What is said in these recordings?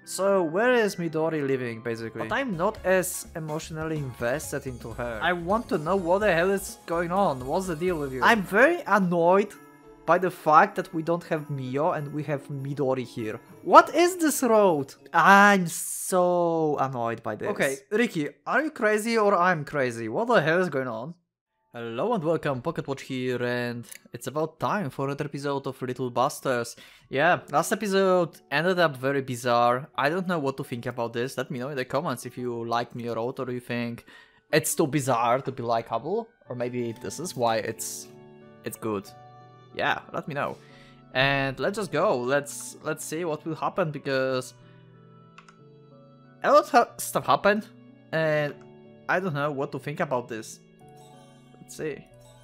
So where is Midori living, basically? But I'm not as emotionally invested into her. I want to know what the hell is going on. What's the deal with you? I'm very annoyed by the fact that we don't have Mio and we have Midori here. What is this road? I'm so annoyed by this. Okay, Ricky, are you crazy or I'm crazy? What the hell is going on? Hello and welcome, Pocket Watch here, and it's about time for another episode of Little Busters. Yeah, last episode ended up very bizarre. I don't know what to think about this. Let me know in the comments if you like me or not, or you think it's too bizarre to be likable, or maybe this is why it's good. Yeah, let me know. And let's just go. Let's see what will happen, because a lot of stuff happened, and I don't know what to think about this. Let's see.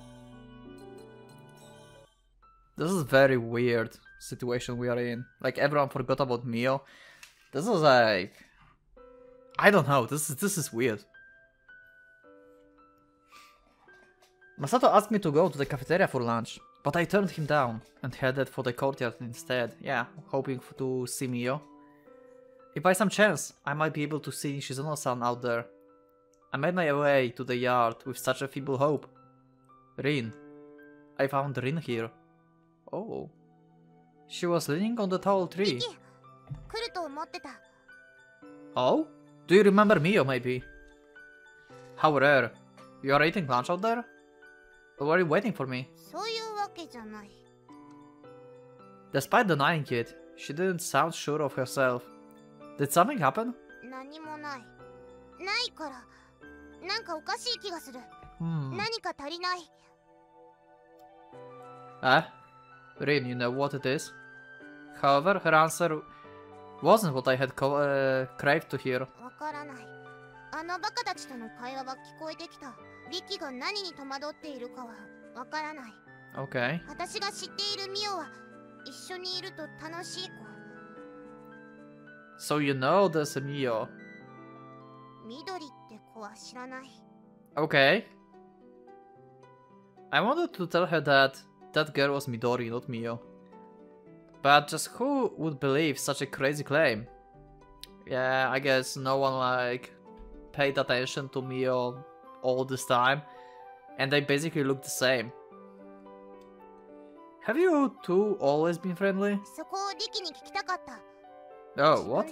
This is a very weird situation we are in. Like, everyone forgot about Mio. This is like, I don't know. This is weird. Masato asked me to go to the cafeteria for lunch, but I turned him down and headed for the courtyard instead. Yeah, hoping to see Mio. If by some chance I might be able to see Shizuno-san out there. I made my way to the yard with such a feeble hope. Rin. I found Rin here. Oh. She was leaning on the tall tree. Oh? Do you remember Mio, maybe? How rare. You are eating lunch out there? Or were you waiting for me? Despite denying it, she didn't sound sure of herself. Did something happen? Rin, you know what it is? However, her answer wasn't what I had craved to hear. Okay. So you know there's a Mio. Okay. I wanted to tell her that that girl was Midori, not Mio. But just who would believe such a crazy claim? Yeah, I guess no one like paid attention to Mio all this time. And they basically look the same. Have you two always been friendly? Oh, what?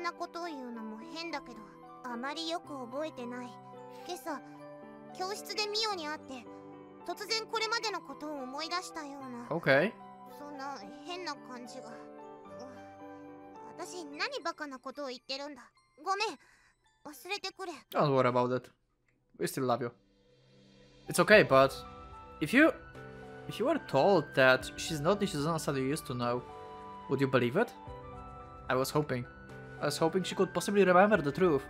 Okay. Don't worry about it. We still love you. It's okay, but if you were told that she's not the Shizuno-san you used to know, would you believe it? I was hoping she could possibly remember the truth.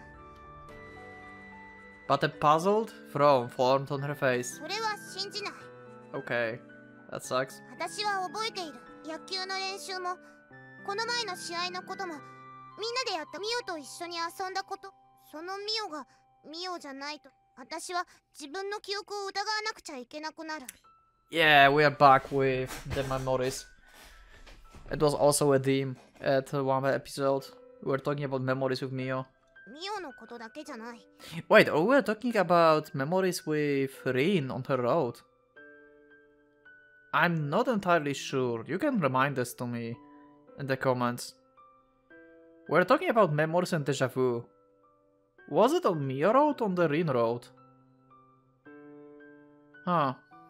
But a puzzled frown formed on her face. Okay, that sucks. Yeah, we are back with the memories. It was also a theme at one episode. We were talking about memories with Mio. Wait, are we talking about memories with Rin on her road? I'm not entirely sure. You can remind this to me in the comments. We're talking about memories and deja vu. Was it on Mio Road or on the Rin Road? Huh.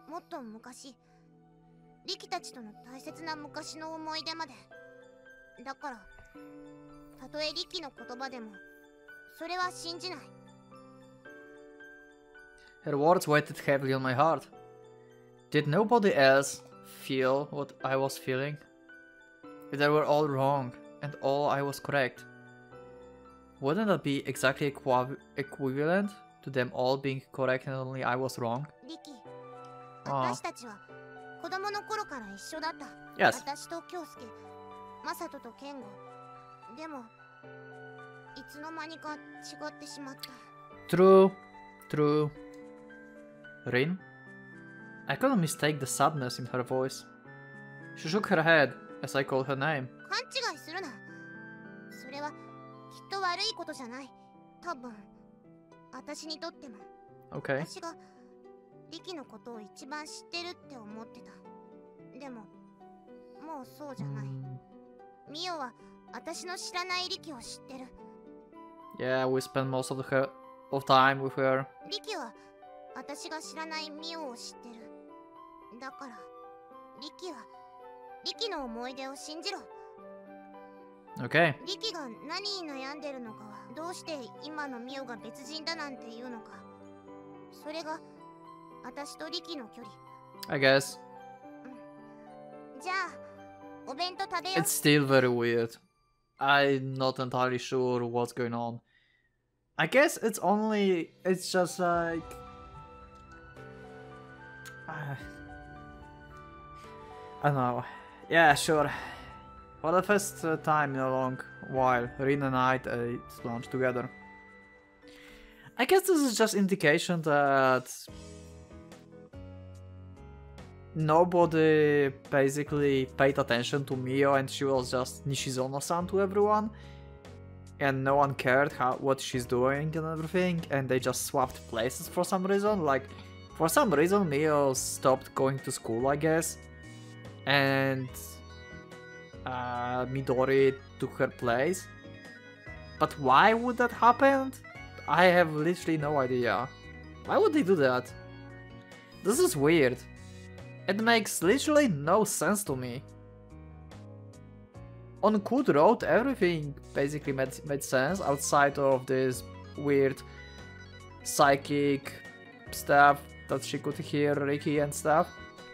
Her words weighted heavily on my heart. Did nobody else feel what I was feeling? If they were all wrong and all I was correct, wouldn't that be exactly equivalent to them all being correct and only I was wrong? Yes. True. Rin? I couldn't mistake the sadness in her voice. She shook her head as I called her name. それはきっと悪いことじゃない。多分私にとっても。 Okay. 私がリキのことを一番知ってるって思ってた。でももうそうじゃない。ミオは私の知らないリキを知ってる。 Yeah, we spend most of time with her. リキは私が知らないミオを知ってる。だからリキの思い出を信じろ。 Okay. リキが何に悩んでるのかは、どうして今のミオが別人だなんて言うのか、それが私とリキの距離。 I guess. じゃあお弁当食べよう。 It's still very weird. I'm not entirely sure what's going on. I guess it's just like... I don't know. Yeah, sure. For the first time in a long while, Rin and I ate lunch together. I guess this is just indication that nobody basically paid attention to Mio and she was just Nishizono-san to everyone. And no one cared what she's doing and everything, and they just swapped places for some reason. Like, for some reason Mio stopped going to school, I guess. And Midori took her place. But why would that happen? I have literally no idea. Why would they do that? This is weird. It makes literally no sense to me. On Code Road, everything basically made sense outside of this weird psychic stuff that she could hear Riki and stuff.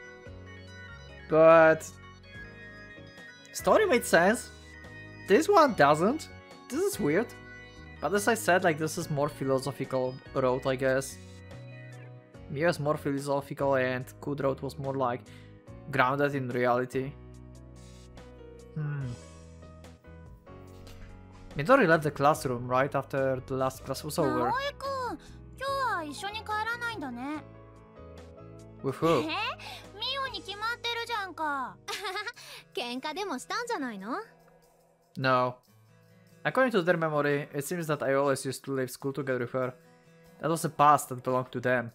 But story made sense. This one doesn't. This is weird. But as I said, like, this is more philosophical road, I guess. Mio is more philosophical and Code Road was more like grounded in reality. Midori left the classroom right after the last class was over. With who? No. According to their memory, it seems that I always used to leave school together with her. That was a past that belonged to them.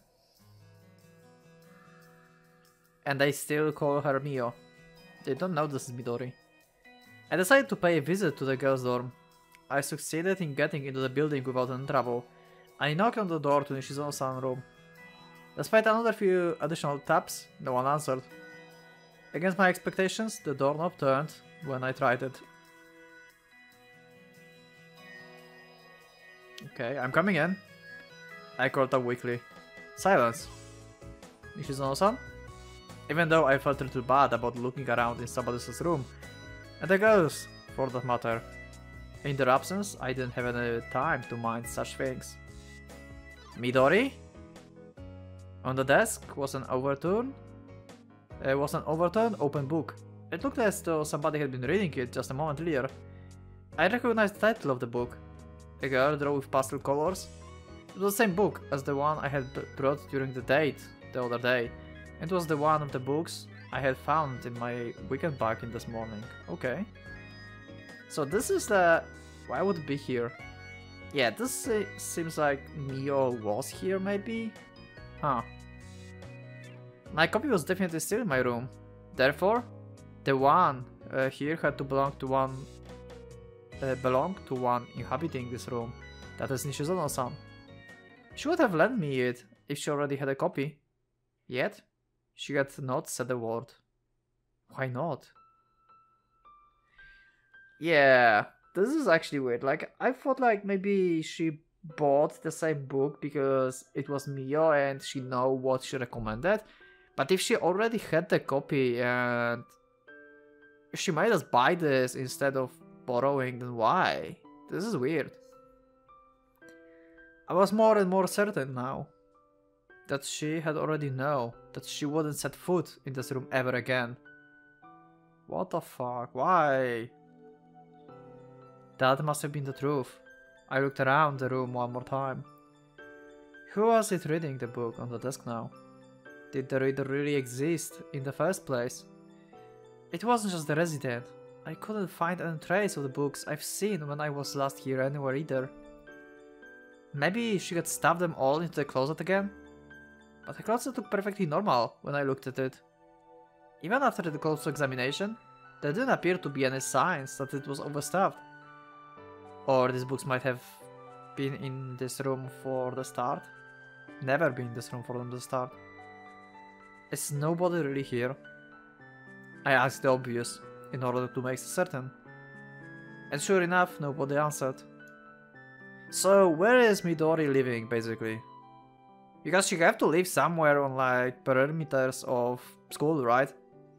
And they still call her Mio. They don't know this is Midori. I decided to pay a visit to the girls' dorm. I succeeded in getting into the building without any trouble. I knocked on the door to Nishizono-san's room. Despite another few additional taps, no one answered. Against my expectations, the doorknob turned when I tried it. Okay, I'm coming in. I called up weakly. Silence. Nishizono-san? Even though I felt a little bad about looking around in somebody else's room. And the girls, for that matter. In their absence, I didn't have any time to mind such things. Midori? On the desk was an overturned open book. It looked as though somebody had been reading it just a moment earlier. I recognized the title of the book. A girl drew with pastel colors. It was the same book as the one I had brought during the date the other day. It was the one of the books I had found in my weekend bag in this morning. Okay. So this is the... Why would it be here? Yeah, this seems like Mio was here, maybe? Huh. My copy was definitely still in my room. Therefore, the one here had to belong to one inhabiting this room. That is Nishizono-san. She would have lent me it if she already had a copy. Yet, she had not said a word. Why not? Yeah, this is actually weird. Like, I thought like maybe she bought the same book because it was Mio and she know what she recommended. But if she already had the copy and she might just buy this instead of borrowing, then why? This is weird. I was more and more certain now that she had already known that she wouldn't set foot in this room ever again. What the fuck? Why? That must have been the truth. I looked around the room one more time. Who was it reading the book on the desk now? Did the reader really exist in the first place? It wasn't just the resident. I couldn't find any trace of the books I've seen when I was last here anywhere either. Maybe she had stuffed them all into the closet again? But the closet looked perfectly normal when I looked at it. Even after the close examination, there didn't appear to be any signs that it was overstuffed. Or these books might have been in this room for the start. Never been in this room for them to start. Is nobody really here? I asked the obvious, in order to make certain. And sure enough, nobody answered. So where is Midori living, basically? Because she have to live somewhere on like perimeters of school, right?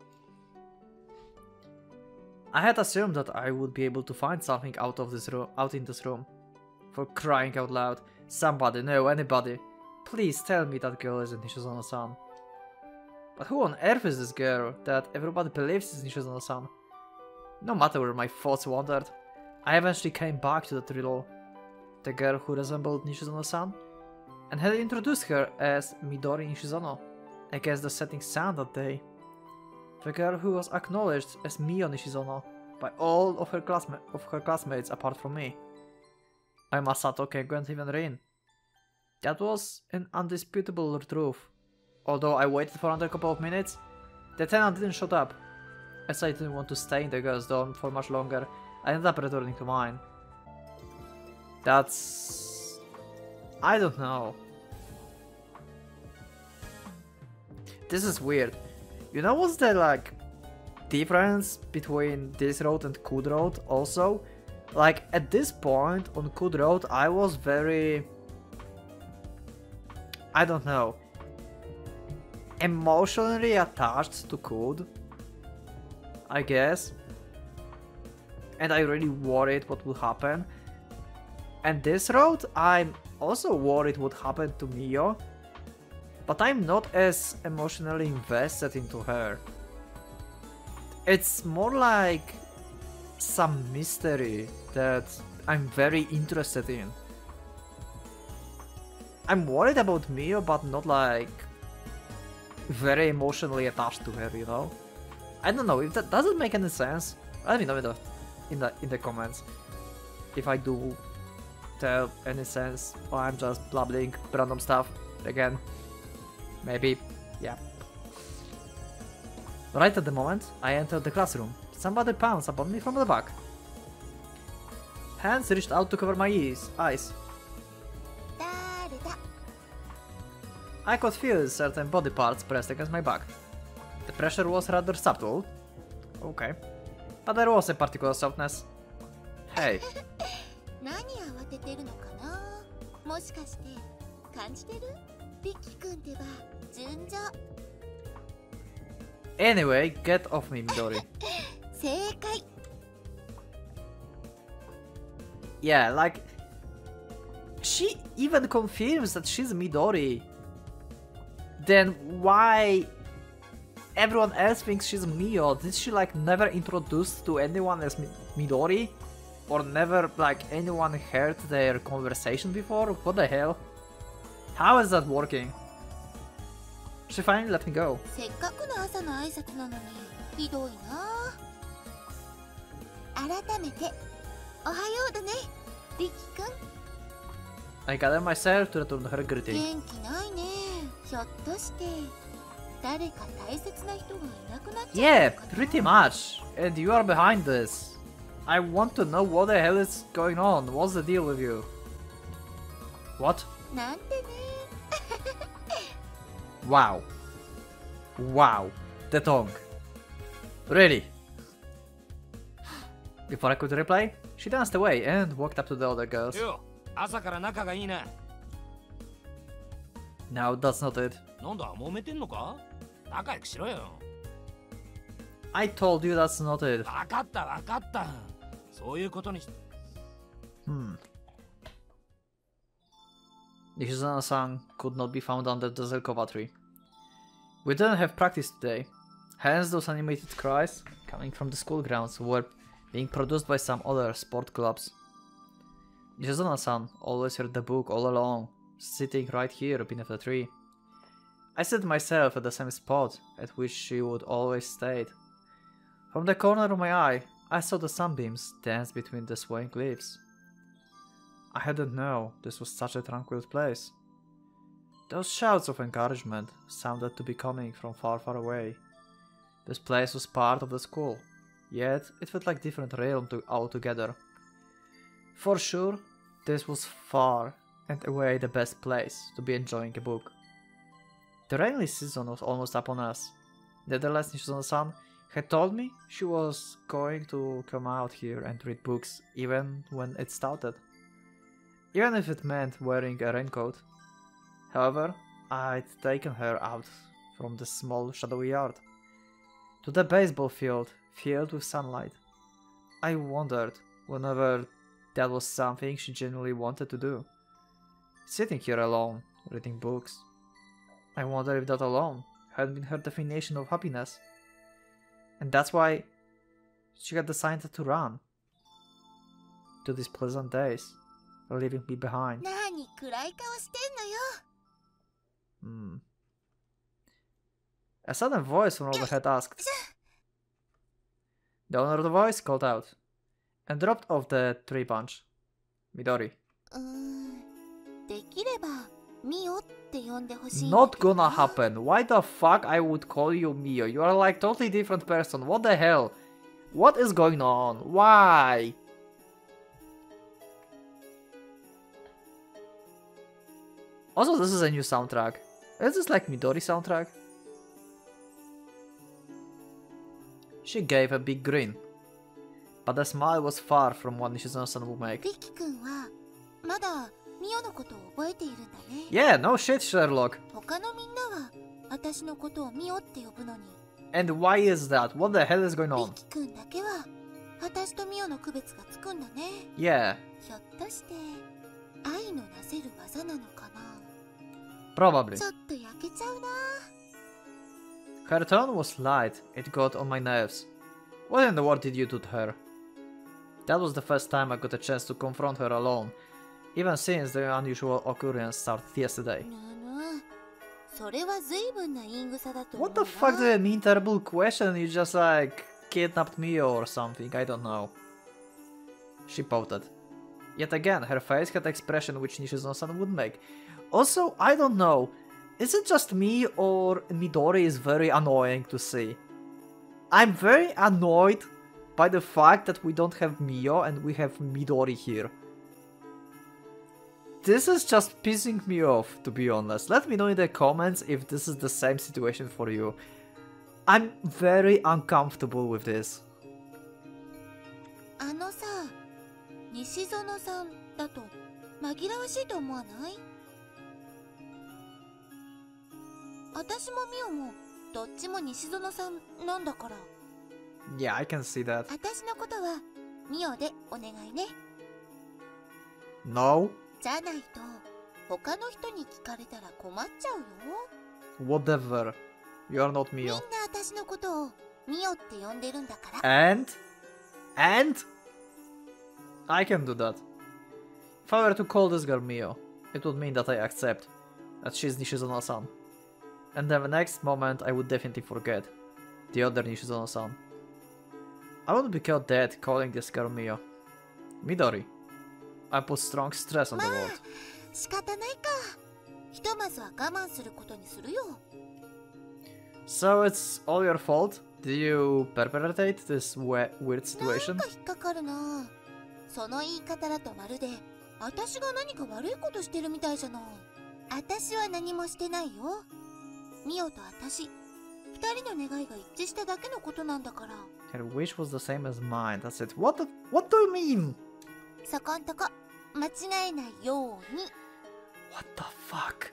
I had assumed that I would be able to find something out in this room. For crying out loud, somebody, no, anybody, please tell me that girl isn't Nishizono-san. But who on earth is this girl that everybody believes is Nishizono-san? No matter where my thoughts wandered, I eventually came back to that riddle. The girl who resembled Nishizono-san, and had introduced her as Midori Nishizono against the setting sun that day. The girl who was acknowledged as Mio Nishizono by all of her classmates apart from me. By Masato, Kengo, and even Rin. That was an undisputable truth. Although I waited for another couple of minutes, the tenant didn't show up. As I didn't want to stay in the girl's dorm for much longer, I ended up returning to mine. That's... I don't know. This is weird. You know what's the like difference between this road and Kud Road also? Like at this point on Kud Road I was very... I don't know. Emotionally attached to Kud, I guess. And I really worried what would happen. And this road, I'm also worried what happened to Mio. But I'm not as emotionally invested into her. It's more like some mystery that I'm very interested in. I'm worried about Mio, but not like very emotionally attached to her, you know? I don't know if that doesn't make any sense. Let me know in the comments if I do tell any sense or I'm just blabbling random stuff again. Maybe, yeah. Right at the moment I entered the classroom, somebody pounced upon me from the back. Hands reached out to cover my eyes. I could feel certain body parts pressed against my back. The pressure was rather subtle. Okay. But there was a particular softness. Hey. Anyway, get off me, Midori. Yeah, like... She even confirms that she's Midori. Then why everyone else thinks she's Mio? Did she like never introduced to anyone as Midori? Or never like anyone heard their conversation before? What the hell? How is that working? She finally let me go. I gathered myself to return her greeting. Yeah, pretty much. And you are behind this. I want to know what the hell is going on. What's the deal with you? What? Wow. Wow. The tongue. Really? Before I could reply, she danced away and walked up to the other girls. No, that's not it. I told you that's not it. Nishizono-san could not be found under the Zelkova tree. We didn't have practice today, hence those animated cries coming from the school grounds were being produced by some other sport clubs. Nishizono-san always read the book all along, sitting right here beneath the tree. I set myself at the same spot at which she would always stay. From the corner of my eye, I saw the sunbeams dance between the swaying leaves. I hadn't known this was such a tranquil place. Those shouts of encouragement sounded to be coming from far, far away. This place was part of the school, yet it felt like a different realm altogether. For sure, this was far and away the best place to be enjoying a book. The rainy season was almost upon us. Nevertheless, Nishizono-san had told me she was going to come out here and read books even when it started. Even if it meant wearing a raincoat. However, I'd taken her out from the small shadowy yard to the baseball field filled with sunlight. I wondered whenever that was something she genuinely wanted to do. Sitting here alone, reading books. I wonder if that alone had been her definition of happiness. And that's why she had decided to run to these pleasant days, leaving me behind. A sudden voice from overhead asked. The owner of the voice called out and dropped off the tree branch. Midori. Not gonna happen. Why the fuck I would call you Mio? You are like totally different person. What the hell? What is going on? Why? Also, this is a new soundtrack. Is this like Midori soundtrack? She gave a big grin, but the smile was far from what Nishizono-san would make. Yeah, no shit, Sherlock. And why is that? What the hell is going on? Yeah. Probably. Her tone was light, it got on my nerves. What in the world did you do to her? That was the first time I got a chance to confront her alone, even since the unusual occurrence started yesterday. What the fuck do you mean, terrible question? You just like kidnapped me or something, I don't know. She pouted. Yet again, her face had the expression which Nishizono-san would make. Also, I don't know, is it just me or Midori is very annoying to see? I'm very annoyed by the fact that we don't have Mio and we have Midori here. This is just pissing me off, to be honest. Let me know in the comments if this is the same situation for you. I'm very uncomfortable with this. 西園さんだと紛らわしいと思わない？私もミオもどっちも西園さんなんだから。 Yeah, I can see that. 私のことはミオでお願いね。 No? じゃないと他の人に聞かれたら困っちゃうよ。 Whatever. You are not Mio. みんな私のことをミオって呼んでるんだから。 And? I can do that. If I were to call this girl Mio, it would mean that I accept that she's Nishizono-san. And then the next moment I would definitely forget the other Nishizono-san. I would be killed dead calling this girl Mio. Midori. I put strong stress on the word. 仕方ないか。ひとまずは我慢することにするよ。 So it's all your fault? Did you perpetrate this weird situation? なんか引っかかるな。その言い方だとまるで私が何か悪いことしてるみたいじゃない。私は何もしてないよ。ミオと私、二人の願いが一致しただけのことなんだから。 Her wish was the same as mine. That's it. What do you mean? そこんとこ間違えないように。 What the fuck?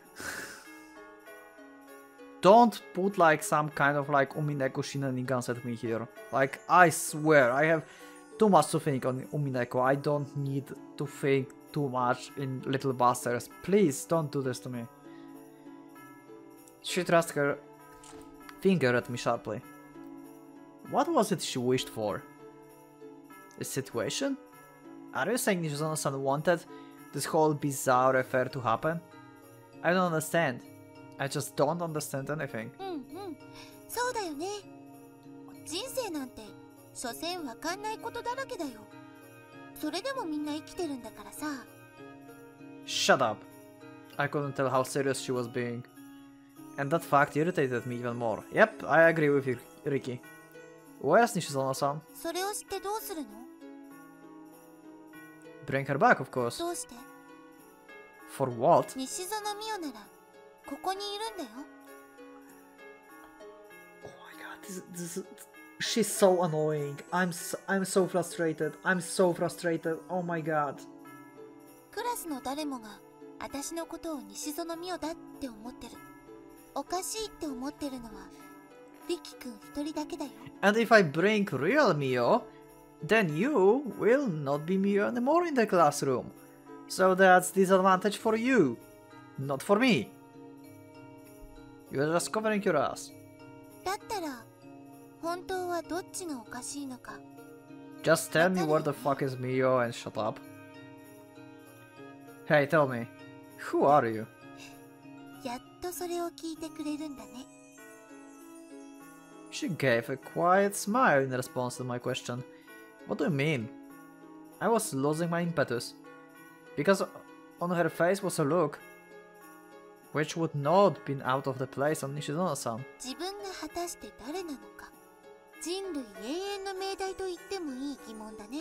Don't put like some kind of like Umineko shenanigans at me here. Like, I swear, I have too much to think on Umineko. I don't need to think too much in Little Busters. Please don't do this to me. She thrust her finger at me sharply. What was it she wished for? The situation? Are you saying Nishizono-san wanted this whole bizarre affair to happen? I don't understand. I just don't understand anything. そうだよね。人生なんて所詮わかんないことだらけだよ。それでもみんな生きてるんだからさ。 Shut up. I couldn't tell how serious she was being. And that fact irritated me even more. Yep, I agree with you, Riki. Where's Nishizono-san? それを知ってどうするの？ Bring her back, of course. どうして？ For what? 西園美代ならここにいるんだよ。 Oh my god, she's so annoying. I'm so frustrated. I'm so frustrated. Oh my god. クラスの誰もが私のことを西園美代だって思ってる。おかしいって思ってるのはリキ君一人だけだよ。 And if I bring real Mio, then you will not be Mio anymore in the classroom. So that's disadvantage for you, not for me. You're just covering your ass. だったら本当はどっちがおかしいのか。 Just tell me where the fuck is Mio and shut up. Hey, tell me, who are you? やっとそれを聞いてくれるんだね。 She gave a quiet smile in response to my question. What do you mean? I was losing my impetus, because on her face was a look which would not been out of the place on Nishizono-san. 自分が果たして誰なのか、人類永遠の命題と言ってもいい疑問だね。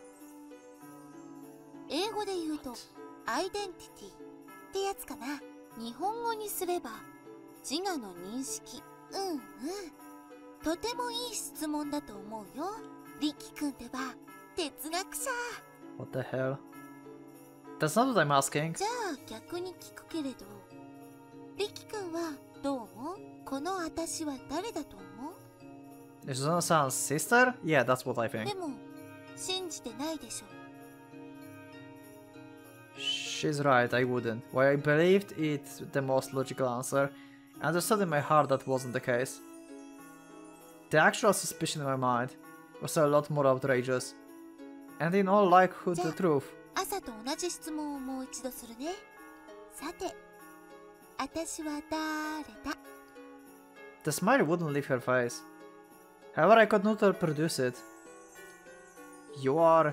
英語で言うとアイデンティティってやつかな。日本語にすれば自我の認識。とてもいい質問だと思うよ。リキ君ってば哲学者。 What the hell? That's not what I'm asking. じゃあ逆に聞くけれど、リキ君はどう思う？この私は誰だと思う？ Nishizono-san's sister? Yeah, that's what I think. でも信じてないでしょ。 She's right, I wouldn't. While I believed it's the most logical answer, I understood in my heart that wasn't the case. The actual suspicion in my mind was a lot more outrageous, and in all likelihood the truth. 朝と同じ質問をもう一度するね。さて、私は誰だ？ The smile wouldn't leave her face. However, I could not reproduce it. You are...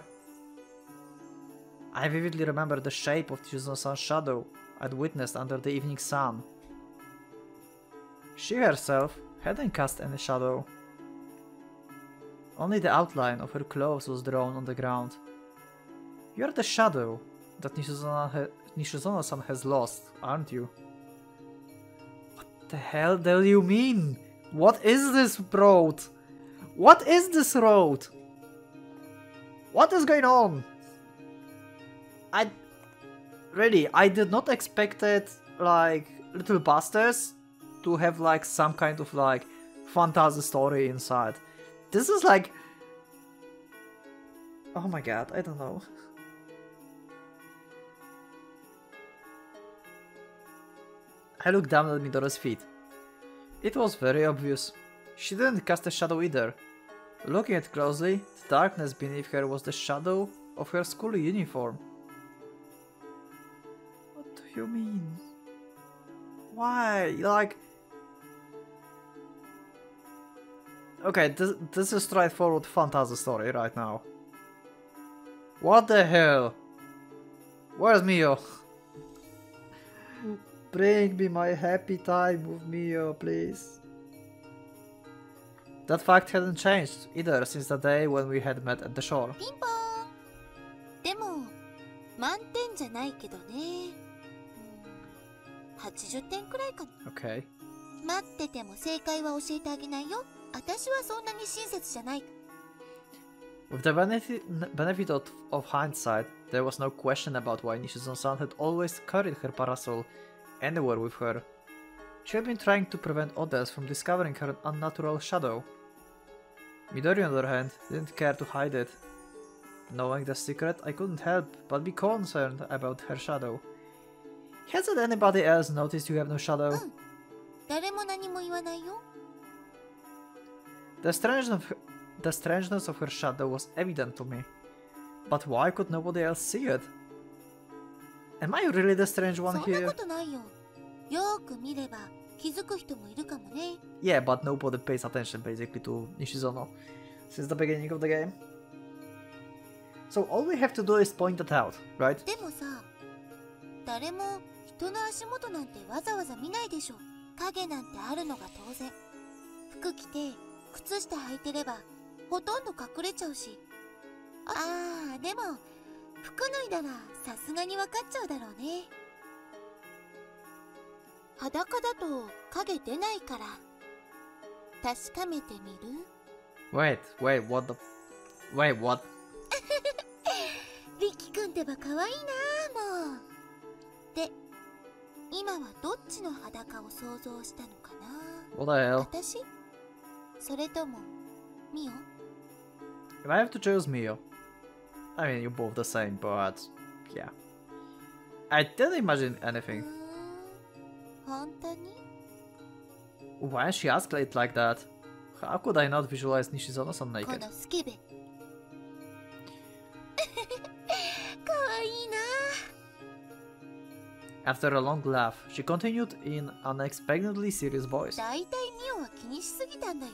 I vividly remember the shape of Nishizono-san's shadow I'd witnessed under the evening sun. She herself hadn't cast any shadow. Only the outline of her clothes was drawn on the ground. You're the shadow that Nishizono-san has lost, aren't you? What the hell do you mean? What is this road? What is this road? What is going on? I did not expect it, like, Little Busters to have, like, some kind of, like, fantasy story inside. This is like... Oh my god, I don't know. I looked down at Midori's feet. It was very obvious. She didn't cast a shadow either. Looking at closely, the darkness beneath her was the shadow of her school uniform. What do you mean? Why? Like... Okay, this is straightforward fantasy story right now. What the hell? Where's Mio? Bring me my happy time with Mio, please. That fact hadn't changed either since the day when we had met at the shore. ピンポーン。でも満点じゃないけどね。80点くらいかな。 Okay. 待ってても正解は教えてあげないよ。私はそんなに親切じゃない。 With the benefit of hindsight, there was no question about why Nishizono-san had always carried her parasol anywhere with her. She had been trying to prevent others from discovering her unnatural shadow. Midori, on the other hand, didn't care to hide it. Knowing the secret, I couldn't help but be concerned about her shadow. Hasn't anybody else noticed you have no shadow? 誰も何も言わないよ。 The strangeness of her shadow was evident to me. But why could nobody else see it? Am I really the strange one here? そんなことないよ。よく見れば気づく人もいるかもね。 Yeah, but nobody pays attention basically to Nishizono. since the beginning of the game. So all we have to do is point it out, right? でもさ、誰も人の足元なんてわざわざ見ないでしょ。影なんてあるのが当然。服着て靴下履いてればほとんど隠れちゃうし。ああ、でも服脱いだらさすがに分かっちゃうだろうね。裸だと影出ないから確かめてみる？ Wait, what? リキ君ってば可愛いなあ、もう。で、今はどっちの裸を想像したのかな？ What the hell? 私？それともミオ？ If I have to choose Mio, I mean, you're both the same, but yeah. I didn't imagine anything. 本当に？ Why she asked it like that? How could I not visualize Nishizono-san こ naked? のスケベ。可愛いな。 After a long laugh, she continued in an unexpectedly serious voice. だいたいミオは気にしすぎたんだよ。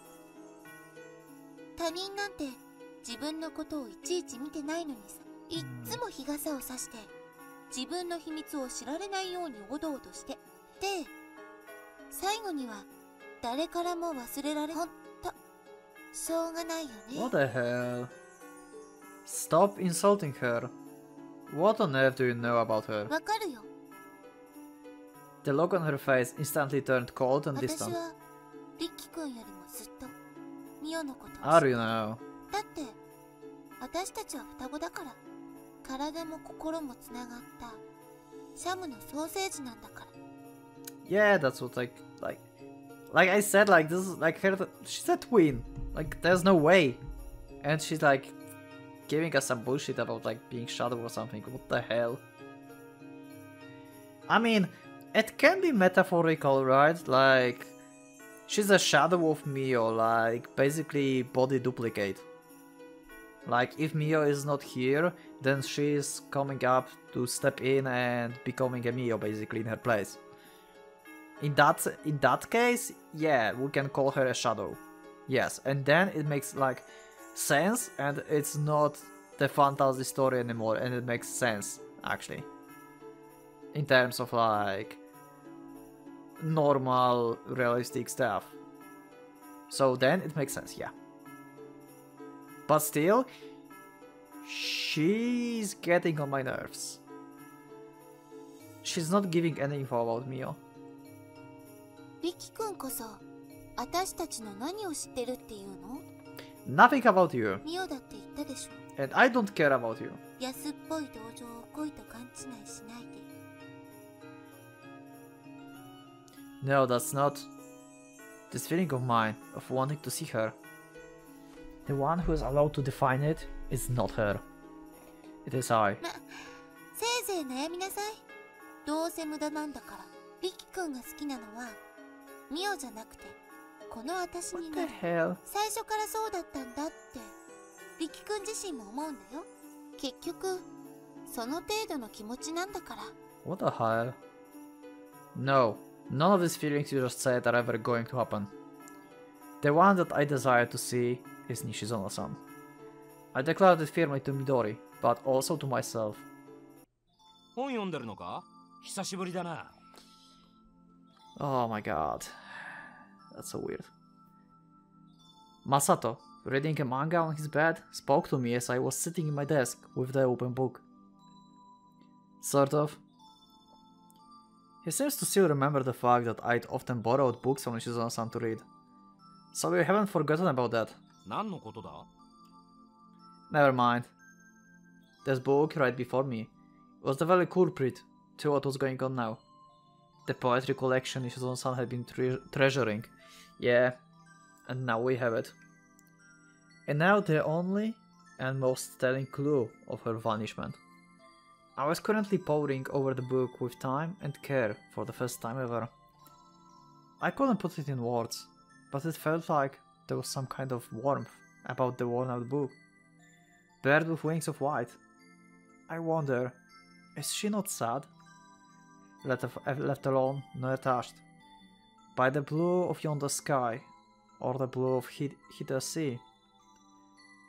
他人なんて自分のことをいちいち見てないのにさ、いっつも日傘をさして自分の秘密を知られないようにおどおどして、で最後には誰からも忘れられほんとしょうがないよね。 What the hell? Stop insulting her. What on earth do you know about her? わかるよ。 The look on her face instantly turned cold and 私 distant. はリッキ君よりもずっとミオのことを How do you know? だって私たちは双子だから、体も心もつながったシャムのソーセージなんだから。 Yeah, that's what like I said, like this is like her. She's a twin. Like there's no way, and she's like giving us some bullshit about like being shadow or something. What the hell? I mean, it can be metaphorical, right? Like she's a shadow of Mio, like basically body duplicate. Like if Mio is not here, then she's coming up to step in and becoming a Mio basically in her place. In that case, yeah, we can call her a shadow. Yes, and then it makes like sense, and it's not the fantasy story anymore, and it makes sense actually. In terms of like normal realistic stuff. So then it makes sense, yeah. But still, she's getting on my nerves. She's not giving any info about Mio. リキ君こそ私たちの何を知ってるっていうの？ Nothing about you. ミオだって言ったでしょ。 And I don't care about you. 安っぽい同情を恋と勘違いしないで。 No, that's not. This feeling of mine, of wanting to see her. The one who is allowed to define it is not her. It is I. せいぜい悩みなさい。どうせ無駄なんだから。リキ君が好きなのはミオじゃなくてこの私になる。 What the hell? 最初からそうだったんだってリキ君自身も思うんだよ。結局その程度の気持ちなんだから。 What the hell? No, none of these feelings you just said are ever going to happen. The one that I desire to see is Nishizono-san. I declared it firmly to Midori, but also to myself. 本読んでるのか？久しぶりだな。 Oh my god. That's so weird. Masato, reading a manga on his bed, spoke to me as I was sitting in my desk with the open book. Sort of. He seems to still remember the fact that I'd often borrowed books from Nishizono-san to read. So we haven't forgotten about that. 何のことだ？ Never mind. This book right before me was the very culprit to what was going on now. The poetry collection Nishizono-san had been treasuring. Yeah, and now we have it. And now the only and most telling clue of her vanishment. I was currently poring over the book with time and care for the first time ever. I couldn't put it in words, but it felt like there was some kind of warmth about the worn-out book. Bird with wings of white. I wonder, is she not sad? Left alone, nor touched by the blue of yonder sky, or the blue of hither sea,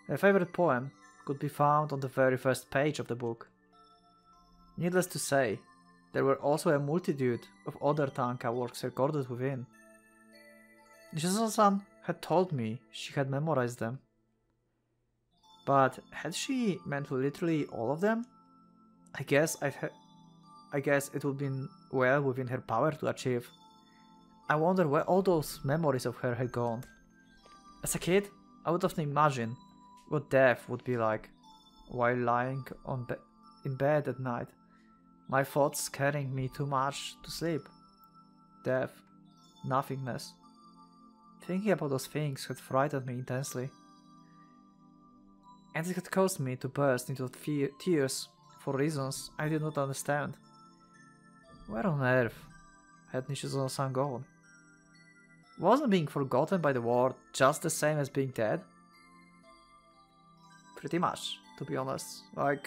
Her favorite poem could be found on the very first page of the book. Needless to say, there were also a multitude of other tanka works recorded within. Nishizo-san had told me she had memorized them. But had she meant literally all of them? I guess it would been well within her power to achieve. I wonder where all those memories of her had gone. As a kid, I would often imagine what death would be like while lying in bed at night. My thoughts scaring me too much to sleep. Death. Nothingness. Thinking about those things had frightened me intensely. And it had caused me to burst into tears for reasons I did not understand. Where on earth had Nishizo-san gone? Wasn't being forgotten by the world just the same as being dead? Pretty much, to be honest.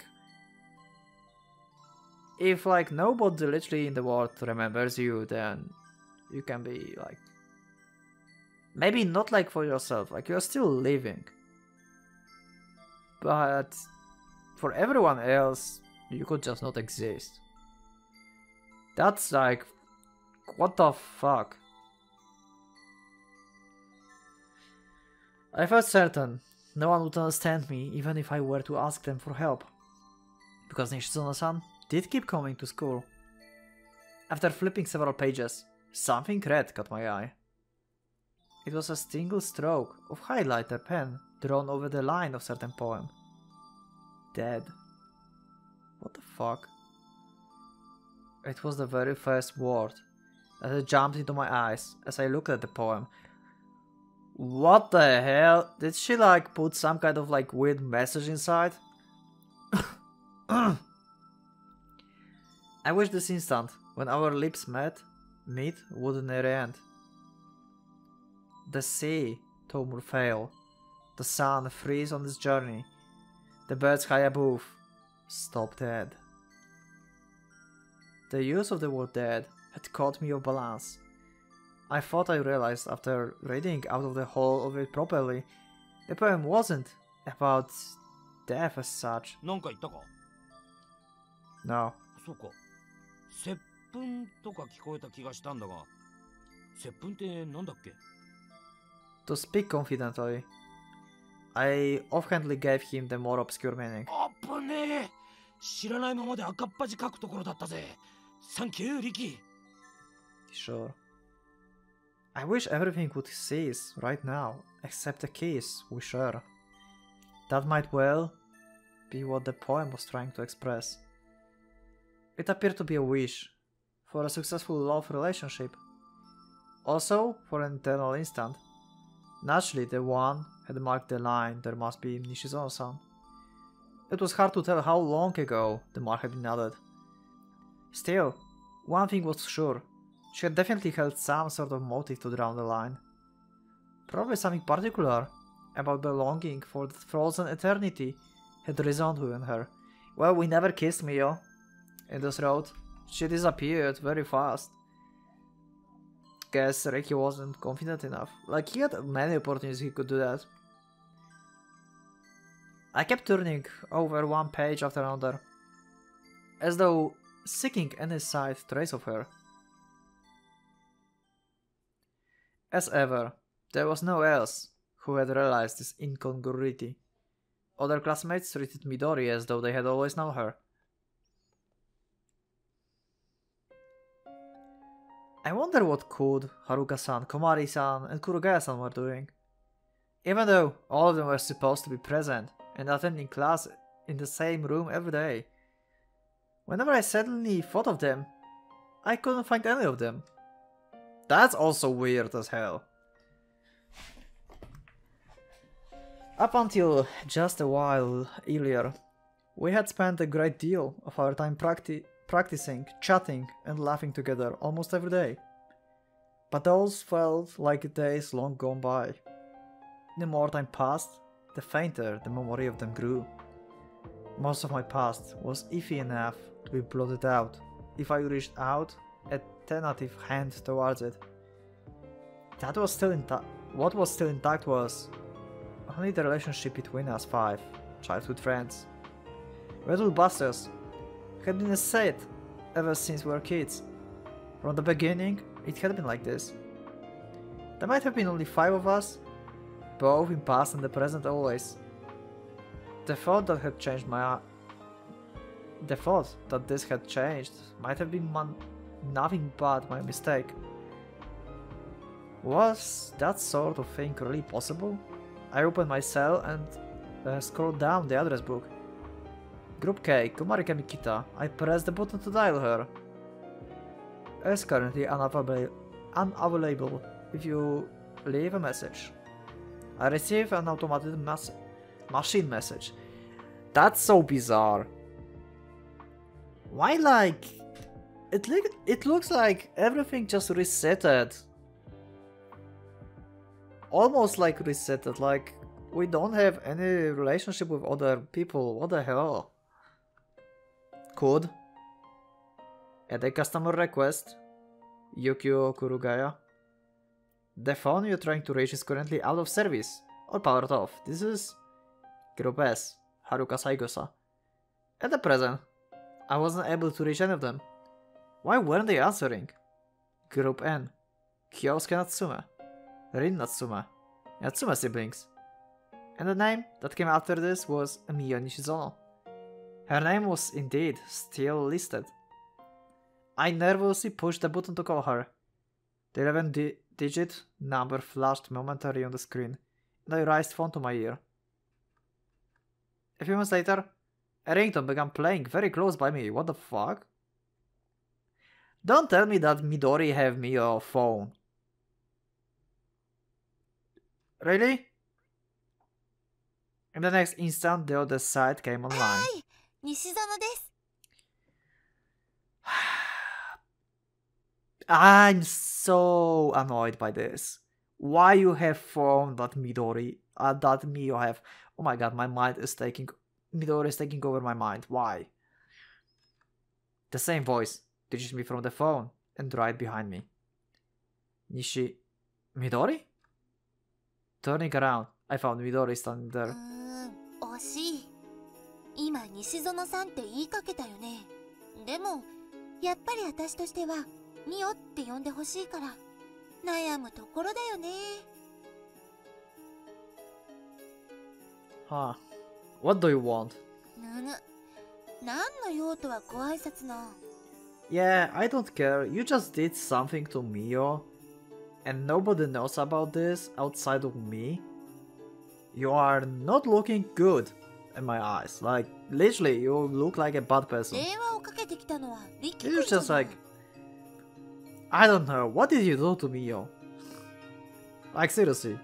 If nobody literally in the world remembers you, then you can be maybe not for yourself, you're still living. But for everyone else, you could just not exist. That's what the fuck? I felt certain no one would understand me even if I were to ask them for help. Because Nishizo-san did keep coming to school. After flipping several pages, something red caught my eye. It was a single stroke of highlighter pen drawn over the line of certain poem. Dead. What the fuck? It was the very first word that had jumped into my eyes as I looked at the poem. What the hell? Did she put some kind of weird message inside? I wish this instant, when our lips meet would never end. The sea, Tomur fail. The sun freeze on this journey. The birds high above stop dead. The use of the word dead had caught me off balance. I thought I realized after reading out of the whole of it properly, the poem wasn't about death as such. No. そうか。接吻とか聞こえた気がしたんだが、接吻ってなんだっけ? To speak confidently, I offhandedly gave him the more obscure meaning. あっぶねえ。知らないままで赤っ端書くところだったぜ。サンキュー、リキ。 Sure. I wish everything would cease right now, except the kiss we share. That might well be what the poem was trying to express. It appeared to be a wish for a successful love relationship. Also, for an eternal instant. Naturally, the one had marked the line there must be Nishizo-san. It was hard to tell how long ago the mark had been added. Still, one thing was sure. She had definitely held some sort of motive to draw the line. Probably something particular about the longing for the frozen eternity had risen within her. Well, we never kissed Mio in this road. She disappeared very fast. Guess Ricky wasn't confident enough. He had many opportunities he could do that. I kept turning over one page after another, as though seeking any slight trace of her. As ever, there was no one else who had realized this incongruity. Other classmates treated Midori as though they had always known her. I wonder what Kud, Haruka-san, Komari-san, and Kurogaya-san were doing. Even though all of them were supposed to be present and attending class in the same room every day. Whenever I suddenly thought of them, I couldn't find any of them. That's also weird as hell. Up until just a while earlier, we had spent a great deal of our time practicing, chatting and laughing together almost every day. But those felt like days long gone by. The more time passed, the fainter the memory of them grew. Most of my past was iffy enough to be blotted out if I reached out a tentative hand towards it. What was still intact was only the relationship between us 5 childhood friends. Red Bull Busters had been a set ever since we were kids. From the beginning, it had been like this. There might have been only 5 of us, both in past and the present always. The thought that this had changed might have been nothing but my mistake. Was that sort of thing really possible? I opened my cell and scrolled down the address book. Group K, Kumarika Mikita. I pressed the button to dial her. Is currently unavailable if you leave a message. I receive an automated machine message. That's so bizarre. Why, like, it looks like everything just resetted. Almost like resetted, like we don't have any relationship with other people. What the hell? Could add a customer request. Yukio Kurugaya. The phone you're trying to reach is currently out of service or powered off. This is Group S, Haruka Saigosa. At the present, I wasn't able to reach any of them. Why weren't they answering? Group N, Kyosuke Natsume, Rin Natsume, Natsume siblings. And the name that came after this was Miyo Nishizono. Her name was indeed still listed. I nervously pushed the button to call her. The 11-digit number flashed momentarily on the screen, and I raised the phone to my ear. A few months later, a ringtone began playing very close by me. What the fuck? Don't tell me that Midori have Miyo phone. Really? In the next instant, the other side came online. Hi, Nishizono desu. I'm so annoyed by this. Why you have phone that Midori, that Miyo have? Oh my god, my mind is Midori is taking over my mind. Why? The same voice reaches me from the phone and right behind me. Midori? Turning around, I found Midori standing there. 惜しい。今西園さんって言いかけたよね。でもやっぱり私としてはミオって呼んでほしいから悩むところだよね。 Huh. What do you want? 何の用とはご挨拶の。 Yeah, I don't care. You just did something to Miyo, and nobody knows about this outside of me. You are not looking good in my eyes. Like, literally, you look like a bad person. 電話をかけてきたのはリキ You're 君じゃ just ない。 like, I don't know. What did you do to Miyo? Like, seriously.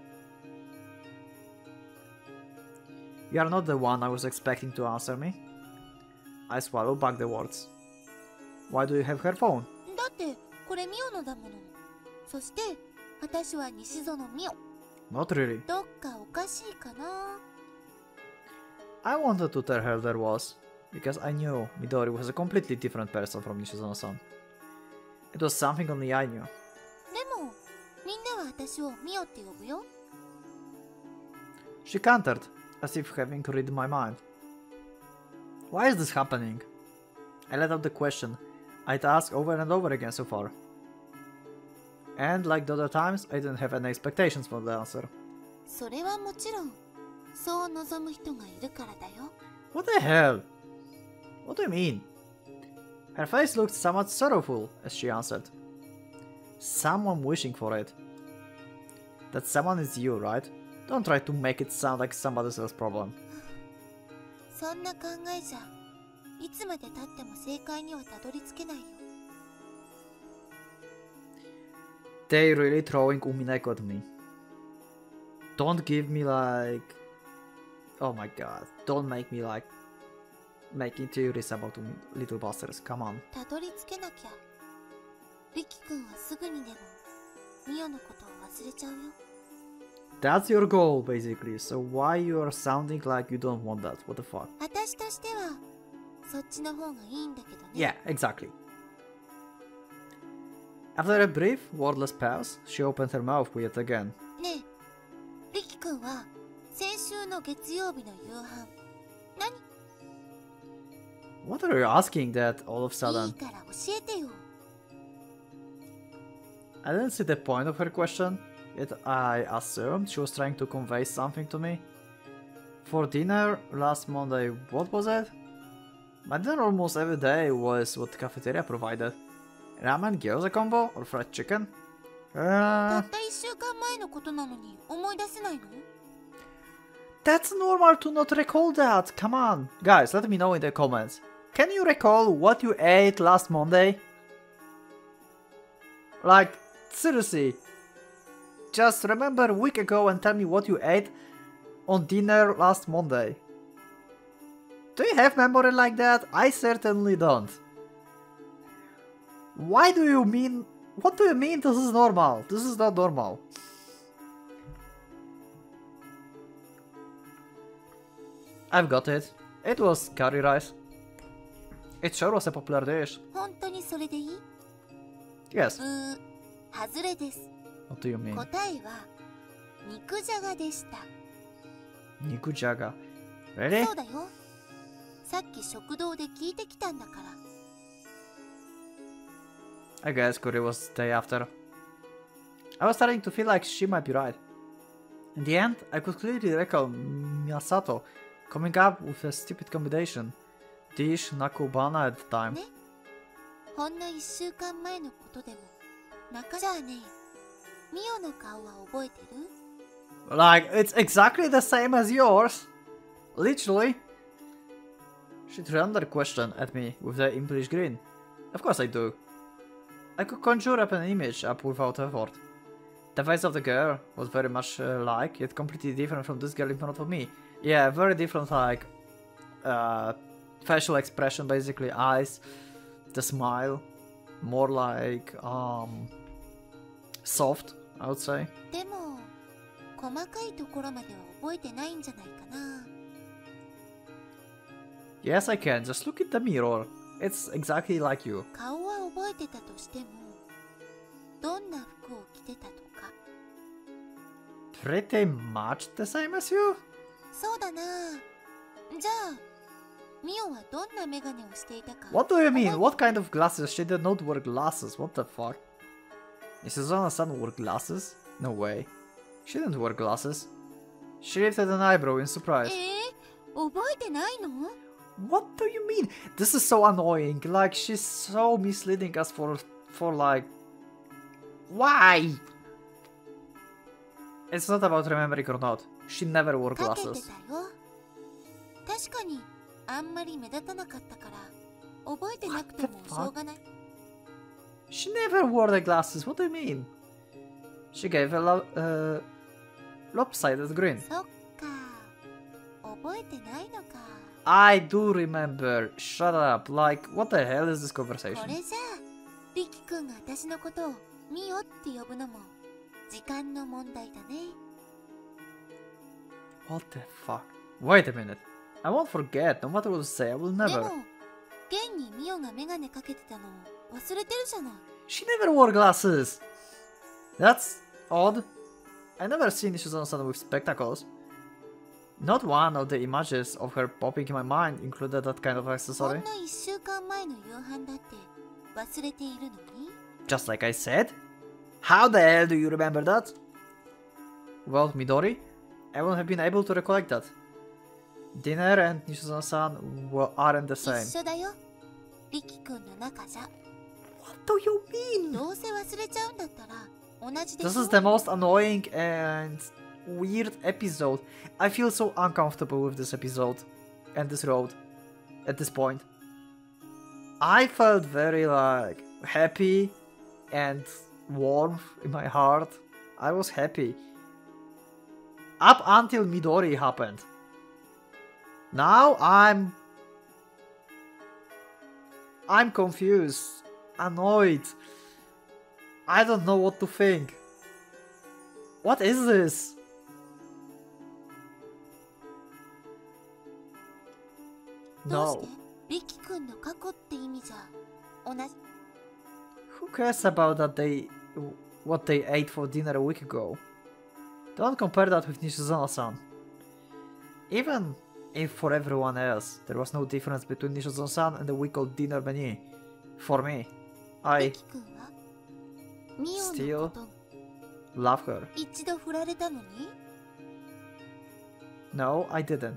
You are not the one I was expecting to answer me. I swallow back the words. Why do you have her phone? だってこれミオのだもの。そして私は西園ミオ。 Not really. どっかおかしいかな。 I wanted to tell her there was, because I knew Midori was a completely different person from Nishizono-san. It was something only I knew. でもみんなは私をミオって呼ぶよ。 She countered, as if having read my mind. Why is this happening? I let out the question I'd asked over and over again so far. And like the other times, I didn't have any expectations for the answer. それはもちろんそう望む人がいるからだよ。 What the hell? What do you mean? Her face looked somewhat sorrowful as she answered. Someone wishing for it. That someone is you, right? Don't try to make it sound like somebody else's problem. そんな考えじゃいつまで経っても正解にはたどり着けないよ。 They really throwing Umineko at me. Don't give me like... Oh my god. Don't make me like... making theories about little busters. Come on. たどり着けなきゃリキ君はすぐにでもミオのことを忘れちゃうよ。 That's your goal, basically. So why you are sounding like you don't want that? What the fuck? 私としてはそっちの方がいいんだけどね。 Yeah, exactly. After a brief, wordless pause, she opened her mouth yet again. ねえリキ君は先週の月曜日の夕飯。何？ What are you asking that all of a い sudden? いから教えてよ。 I didn't see the point of her question, yet I assumed she was trying to convey something to me. For dinner last Monday, what was it? My dinner almost every day was what the cafeteria provided. Ramen gyoza combo or fried chicken? たった1週間前のことなのに思い出せないの？ That's normal to not recall that, come on! Guys, let me know in the comments. Can you recall what you ate last Monday? Like, seriously. Just remember a week ago and tell me what you ate on dinner last Monday. Do you have memory like that? I certainly don't. Why do you mean... What do you mean this is normal? This is not normal. I've got it. It was curry rice. It sure was a popular dish. 本当にそれでいい？ Yes. 外れです。 What do you mean? 答えは肉じゃがでした。 Nikujaga. Really? そうだよ。さっき食堂で聞いてきたんだから。 I guess curry was the day after. I was starting to feel like she might be right. In the end, I could clearly recall Miyasato coming up with a stupid combination. Dish Nakubana at the time. ね、ほんの1週間前のことでもじゃあね、ミオの顔は覚えてる？ Like, it's exactly the same as yours. Literally. She threw another question at me with the impish grin. Of course I do. I could conjure up an image up without effort. The face of the girl was very much like, yet completely different from this girl in front of me. Yeah, very different, like, facial expression, basically, eyes, the smile, more like, soft, I would say. でも、細かいところまでは覚えてないんじゃないかな。 Yes, I can. Just look at the mirror. It's exactly like you. 顔は覚えてたとしても、どんな服を着てたとか。 Pretty much the same as you? そうだな。じゃあ、ミオはどんなメガネをしていたか。 What do you mean? What kind of glasses? She did not wear glasses. What the fuck? Isuzana-san wore glasses? No way. She didn't wear glasses. She lifted an eyebrow in surprise. 覚えてないの？ What do you mean? This is so annoying. Like, she's so misleading us for like... Why? It's not about remembering or not. She never wore かけて glasses. たよ。確かにあんまり目立たなかったから覚えてなくてもしょうがない。 She never wore the glasses. What do you mean? She gave a lopsided grin. そっか。覚えてないのか。 I do remember. Shut up. Like, what the hell is this こ conversation? れじゃあ、リキ君が私のことをミオって呼ぶのも時間の問題だね。 What the fuck? Wait a minute. I won't forget. No matter what you say, I will で never. も、現にミオがメガネかけてたのを忘れてるじゃない。 She never wore glasses. That's odd. I never seen Isuzano-san with spectacles. Not one of the images of her popping in my mind included that kind of ほん accessory. の1週間前の夕飯だって忘れているのに。 Just like I said. How the hell do you remember that? Well, Midori, I wouldn't have been able to recollect that. Dinner and Isuzano-san aren't the 一 same. 緒だよ。リキ君の中じゃ。 What do you mean? どうせ忘れちゃうんだったら同じでし This ょ。 is the most annoying and weird episode. I feel so uncomfortable with this episode and this road at this point. I felt very like happy and warm in my heart. I was happy. Up until Midori happened. Now I'm confused, annoyed. I don't know what to think. What is this? No. どうしてリキ君の過去って意味じゃ同じ。 Who cares about what they ate for dinner a week ago? Don't compare that with Nishizuno-san. Even if for everyone else there was no difference between Nishizo-san and the week-old dinner menu, for me, I still love her. No, I didn't.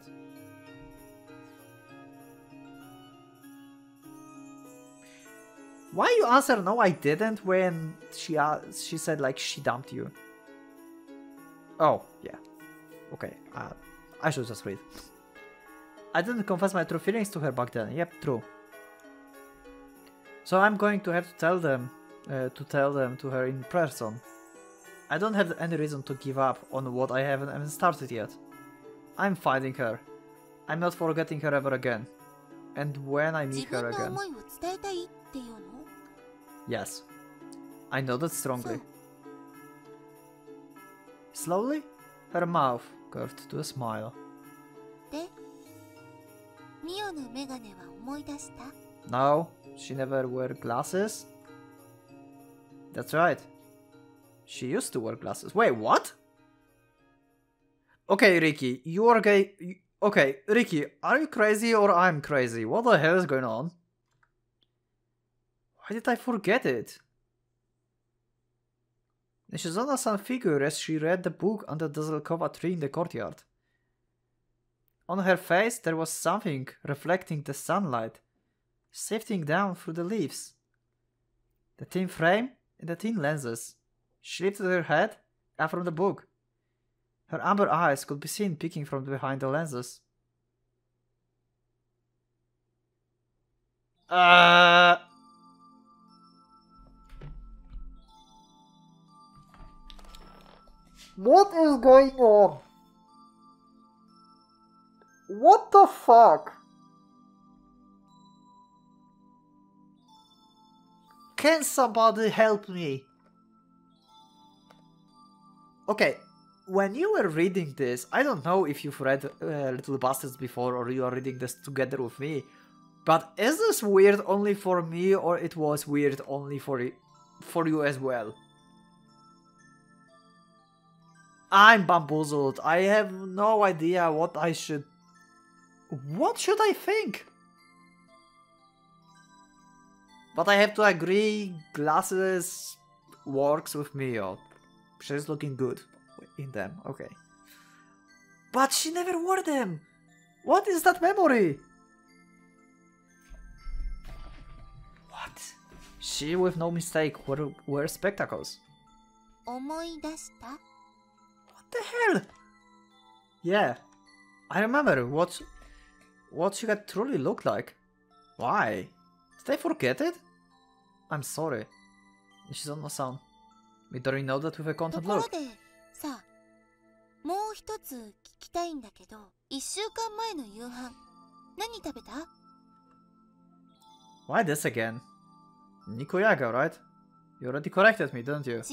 Why you answer no I didn't when she said like she dumped you? Oh, yeah. Okay, I should just read. I didn't confess my true feelings to her back then. Yep, true. So I'm going to have to tell them to her in person. I don't have any reason to give up on what I haven't even started yet. I'm finding her. I'm not forgetting her ever again. And when I meet her again... Yes. I nodded strongly. Slowly, her mouth curved to a smile. No, she never wore glasses. That's right. She used to wear glasses. Wait, what? Okay, Riki, you are gay. Okay, Riki, are you crazy or I'm crazy? What the hell is going on? Why did I forget it? Nishizo-san figured as she read the book under the Zelkova tree in the courtyard. On her face there was something reflecting the sunlight, sifting down through the leaves. The thin frame and the thin lenses. She lifted her head up from the book. Her amber eyes could be seen peeking from behind the lenses. What is going on? What the fuck? Can somebody help me? Okay, when you were reading this, I don't know if you've read Little Bastards before or you are reading this together with me, but is this weird only for me or it was weird only for you as well? I'm bamboozled. I have no idea what I should... What should I think? But I have to agree, glasses works with Mio. She's looking good in them, okay. But she never wore them! What is that memory? What? She, with no mistake, wear spectacles. What the hell? Yeah, I remember what she had truly looked like. Why? Did I forget it? I'm sorry. Nishizo-san. Midori nodded with a content look. Why this again? Nikoyaga, right? You already corrected me, didn't you?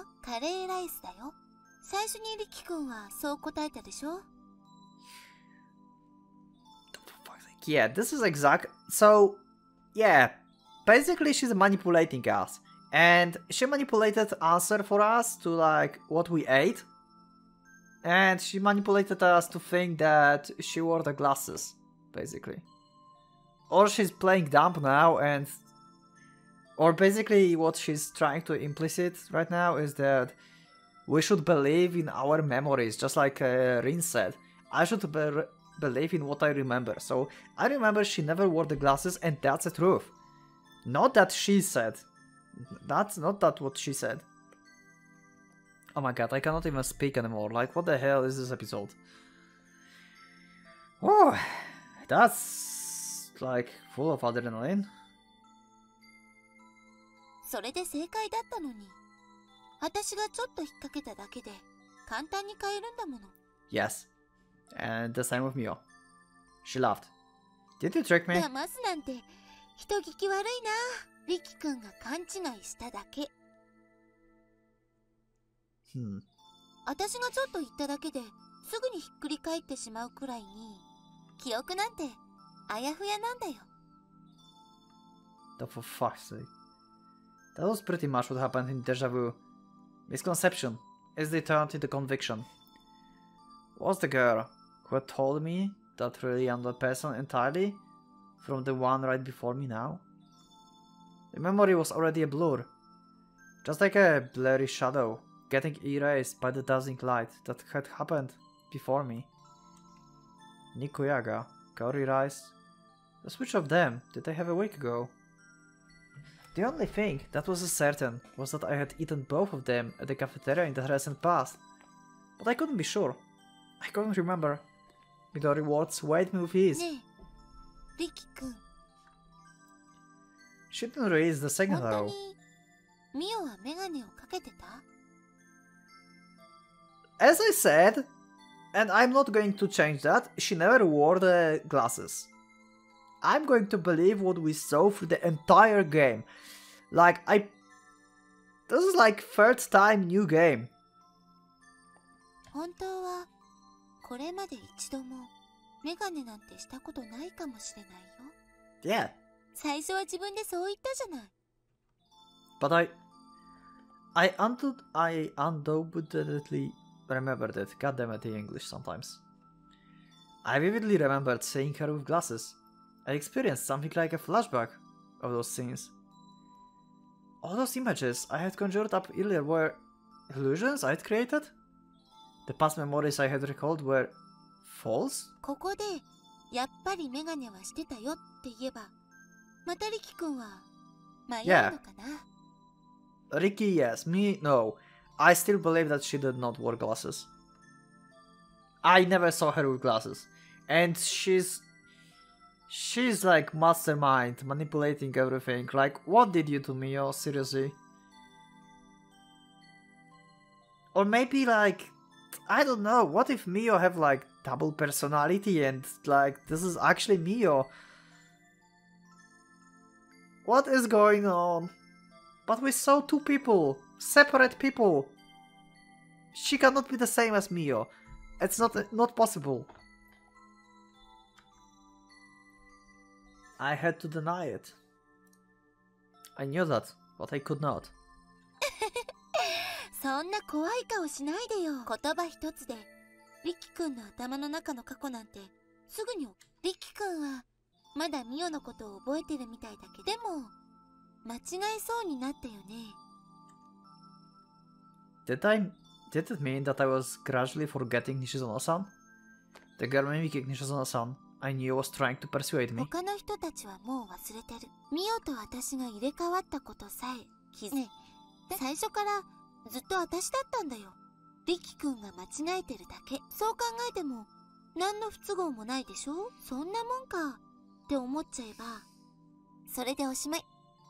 Yeah, this is exact. So, yeah, basically she's manipulating us. And she manipulated answer for us to like what we ate. And she manipulated us to think that she wore the glasses, basically. Or she's playing dumb now and... Or basically what she's trying to implicit right now is that we should believe in our memories, just like Rin said. I should believe in what I remember. So I remember she never wore the glasses and that's the truth. Not that she said. That's not that what she said. Oh my god, I cannot even speak anymore. Like, what the hell is this episode? Oh, that's like full of adrenaline. Yes, and the same with Mio. She laughed. Did you trick me? For fuck's sake. That was pretty much what happened in Deja Vu. Misconception is they turned into conviction. Was the girl who had told me that really I'm the person entirely from the one right before me now? The memory was already a blur, just like a blurry shadow getting erased by the dazzling light that had happened before me. Nikuyaga, Kaori Rice, just which of them did I have a week ago? The only thing that was certain was that I had eaten both of them at the cafeteria in the recent past, but I couldn't be sure. I couldn't remember. Midori Ward's weighed me with ease. Riki-kun. She didn't raise the second row. As I said, and I'm not going to change that, she never wore the glasses. I'm going to believe what we saw through the entire game. This is like third time new game. Yeah. But I undoubtedly remembered it. God damn it, the English sometimes. I vividly remembered seeing her with glasses. I experienced something like a flashback of those scenes. All those images I had conjured up earlier were illusions I had created? The past memories I had recalled were false? Yeah. Riki, yes. Me, no. I still believe that she did not wear glasses. I never saw her with glasses. And she's like mastermind, manipulating everything. Like, what did you to Mio? Seriously? Or maybe like, I don't know, what if Mio have like double personality and like, this is actually Mio? What is going on? But we saw two people, separate people. She cannot be the same as Mio. It's not possible. I had to deny it. I knew that, but I could not. そんな怖い顔しないでよ。言葉一つでリキ君の頭の中の過去なんてすぐに。リキ君はまだミオのことを覚えてるみたいだけど、でも間違えそうになったよね。 Did it mean that I was gradually forgetting Nishizono-san? The girl mimicking Nishizono-san I knew was trying to persuade me. 他の人たちはもう忘れてる。ミオと私が入れ替わったことさえ気づいて、最初からずっと私だったんだよ。リキ君が間違えてるだけ。そう考えても何の不都合もないでしょ。そんなもんかって思っちゃえばそれでおしまい。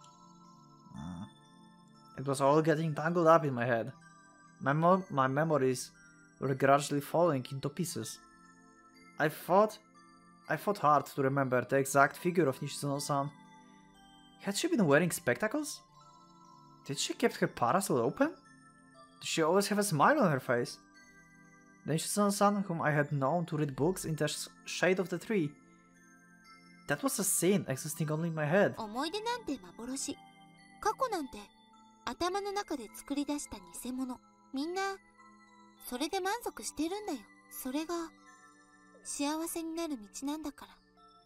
It was all getting tangled up in my head. My memories were gradually falling into pieces. I fought hard to remember the exact figure of Nishizono-san. Had she been wearing spectacles? Did she keep her parasol open? Did she always have a smile on her face? The Nishizono-san whom I had known to read books in the shade of the tree. That was a scene existing only in my head. 思い出なんて幻。過去なんて頭の中で作り出した偽物。みんなそれで満足してるんだよ。それが幸せになる道なんだから。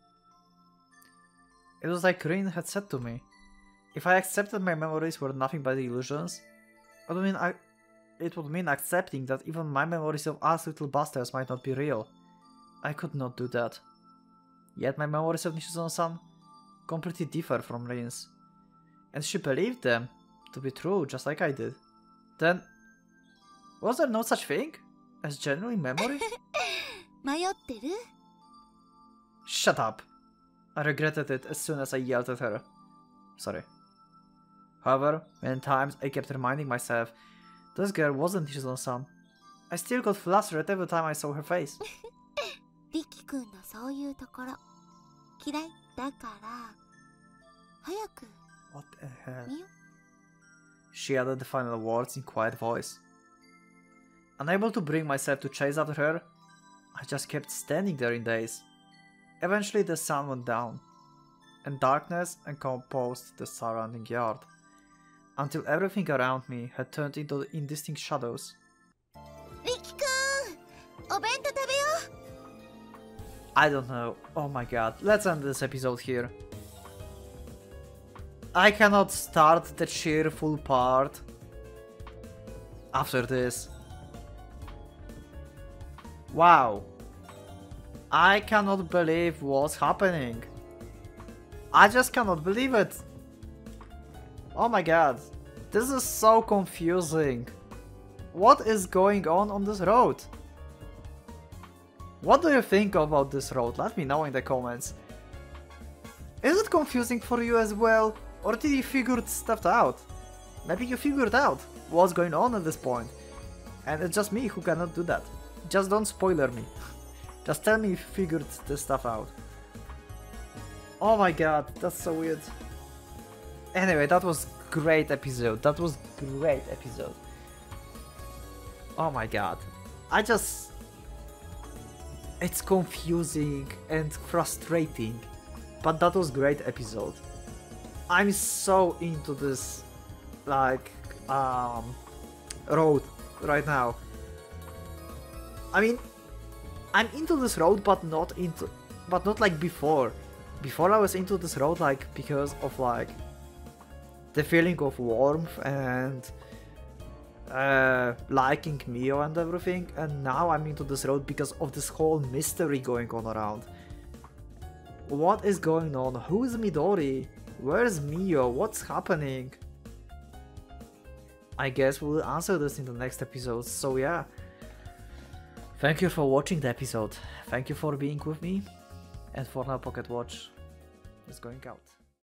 It was like Rin had said to me, if I accepted my memories were nothing but illusions, it would mean accepting that even my memories of us little bastards might not be real. I could not do that. Yet my memories of Nishizono-san completely differ from Rin's, and she believed them to be true just like I did. Then, was there no such thing as genuine memory? 迷ってる? Shut up! I regretted it as soon as I yelled at her. Sorry. However, many times I kept reminding myself, this girl wasn't Nishizono-san. I still got flustered every time I saw her face. リキ君のそういうところ嫌いだから早く What the hell? She added the final words in quiet voice. Unable to bring myself to chase after her, I just kept standing there in daze. Eventually the sun went down, and darkness encompassed the surrounding yard, until everything around me had turned into indistinct shadows. リキ君、お弁当食べよう。 I don't know. Oh my god. Let's end this episode here. I cannot start the cheerful part after this. Wow. I cannot believe what's happening. I just cannot believe it. Oh my god. This is so confusing. What is going on this road? What do you think about this road? Let me know in the comments. Is it confusing for you as well? Or did you figure stuff out? Maybe you figured out what's going on at this point. And it's just me who cannot do that. Just don't spoiler me. Just tell me if you figured this stuff out. Oh my god, that's so weird. Anyway, that was great episode. That was great episode. Oh my god. It's confusing and frustrating. But that was great episode. I'm so into this, like, road right now. I mean, I'm into this road, but not like before. Before I was into this road, like, because of, like, the feeling of warmth and liking Mio and everything. And now I'm into this road because of this whole mystery going on around. What is going on? Who is Midori? Where's Mio? What's happening? I guess we'll answer this in the next episode, so yeah. Thank you for watching the episode. Thank you for being with me. And for now, Pocket Watch is going out.